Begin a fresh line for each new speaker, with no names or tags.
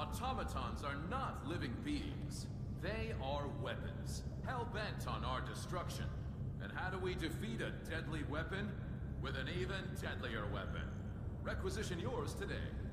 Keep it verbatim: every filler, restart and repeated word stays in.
Automatons are not living beings. They are weapons, hell-bent on our destruction. And how do we defeat a deadly weapon? With an even deadlier weapon. Requisition yours today.